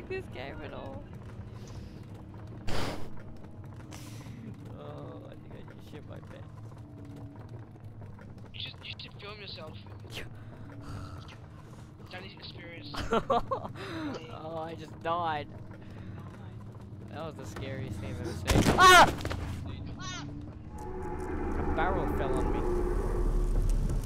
like this game at all. Oh, I think I just shit my bed. You should film yourself. Danny's experience. Oh, I just died. That was the scariest thing I've ever seen. Ah! A barrel fell on me.